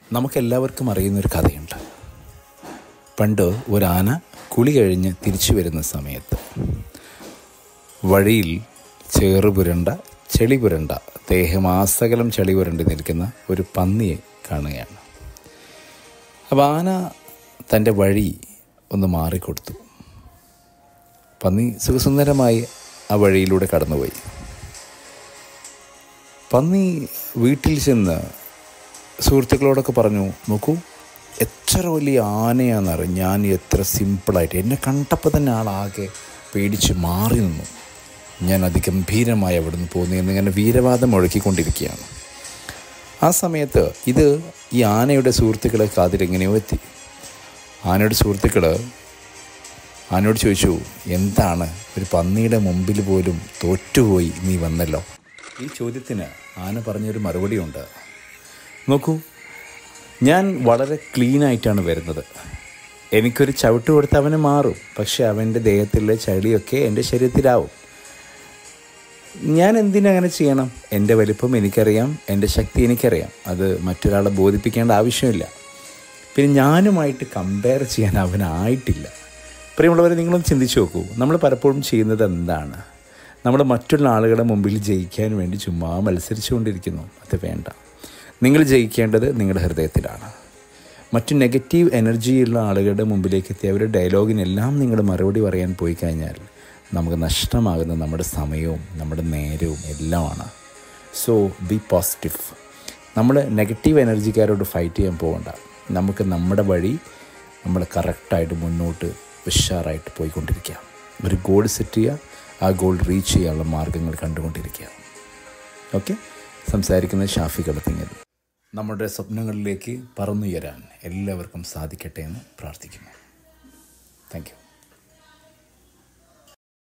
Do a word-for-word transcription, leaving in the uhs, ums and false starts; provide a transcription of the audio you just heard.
നമുക്കെല്ലാവർക്കും അറിയുന്നൊരു കഥയുണ്ട്. പണ്ട് ഒരാന കുളി കഴിഞ്ഞ് തിരിച്ചു വരുന്ന സമയത്ത് വഴിയിൽ ചേറ് പുരണ്ട ചെളി പുരണ്ട ദേഹമാസകലം ചെളി പുരണ്ടി നിൽക്കുന്ന ഒരു പന്നിയെ കാണുകയാണ്. അപ്പോൾ ആന തൻ്റെ വഴി ഒന്ന് മാറിക്കൊടുത്തു. പന്നി സുഖസുന്ദരമായി ആ വഴിയിലൂടെ കടന്നുപോയി. പന്നി വീട്ടിൽ ചെന്ന് സുഹൃത്തുക്കളോടൊക്കെ പറഞ്ഞു, നോക്കൂ എത്ര വലിയ ആനയാണെന്നറിയാം, ഞാൻ എത്ര സിമ്പിളായിട്ട്, എന്നെ കണ്ടപ്പോൾ തന്നെ ആളാകെ പേടിച്ച് മാറി നിന്നു, ഞാൻ അതിഗംഭീരമായി അവിടുന്ന് പോകുന്നു എന്നിങ്ങനെ വീരവാദം മുഴക്കിക്കൊണ്ടിരിക്കുകയാണ്. ആ സമയത്ത് ഇത് ഈ ആനയുടെ സുഹൃത്തുക്കളെ കാതിലെങ്ങനെയോ എത്തി. ആനയുടെ സുഹൃത്തുക്കൾ ആനയോട് ചോദിച്ചു, എന്താണ് ഒരു പന്നിയുടെ മുമ്പിൽ പോലും തോറ്റുപോയി നീ വന്നല്ലോ? ഈ ചോദ്യത്തിന് ആന പറഞ്ഞൊരു മറുപടിയുണ്ട്. നോക്കൂ, ഞാൻ വളരെ ക്ലീനായിട്ടാണ് വരുന്നത്. എനിക്കൊരു ചവിട്ട് കൊടുത്ത് അവന് മാറും, പക്ഷെ അവൻ്റെ ദേഹത്തിലെ ചളിയൊക്കെ എൻ്റെ ശരീരത്തിലാവും. ഞാൻ എന്തിനങ്ങനെ ചെയ്യണം? എൻ്റെ വലിപ്പം എനിക്കറിയാം, എൻ്റെ ശക്തി എനിക്കറിയാം. അത് മറ്റൊരാളെ ബോധിപ്പിക്കേണ്ട ആവശ്യമില്ല. പിന്നെ ഞാനുമായിട്ട് കമ്പയർ ചെയ്യാൻ അവനായിട്ടില്ല. പ്രിയമുള്ളവരെ, നിങ്ങളും ചിന്തിച്ച് നോക്കൂ, നമ്മൾ പലപ്പോഴും ചെയ്യുന്നത് എന്താണ്? നമ്മൾ മറ്റുള്ള ആളുകളുടെ മുമ്പിൽ ജയിക്കാൻ വേണ്ടി ചുമ്മാ മത്സരിച്ചു കൊണ്ടിരിക്കുന്നു. അത് വേണ്ട. നിങ്ങൾ ജയിക്കേണ്ടത് നിങ്ങളുടെ ഹൃദയത്തിലാണ്. മറ്റു നെഗറ്റീവ് എനർജിയുള്ള ആളുകളുടെ മുമ്പിലേക്ക് എത്തി അവരുടെ ഡയലോഗിനെല്ലാം നിങ്ങൾ മറുപടി പറയാൻ പോയി കഴിഞ്ഞാൽ നമുക്ക് നഷ്ടമാകുന്ന നമ്മുടെ സമയവും നമ്മുടെ നേരവും എല്ലാമാണ്. So be positive. നമ്മൾ നെഗറ്റീവ് എനർജിക്കാരോട് ഫൈറ്റ് ചെയ്യാൻ പോകണ്ട. നമുക്ക് നമ്മുടെ വഴി നമ്മൾ കറക്റ്റായിട്ട് മുന്നോട്ട് ഉഷാറായിട്ട് പോയിക്കൊണ്ടിരിക്കുക. ഒരു ഗോൾ സെറ്റ് ചെയ്യുക, ആ ഗോൾ റീച്ച് ചെയ്യാനുള്ള മാർഗ്ഗങ്ങൾ കണ്ടുകൊണ്ടിരിക്കുക. ഓക്കെ, സംസാരിക്കുന്നത് ഷാഫി കളത്തിങ്ങൽ. നമ്മുടെ സ്വപ്നങ്ങളിലേക്ക് പറന്നുയരാൻ എല്ലാവർക്കും സാധിക്കട്ടെ എന്ന് പ്രാർത്ഥിക്കുന്നു. Thank U.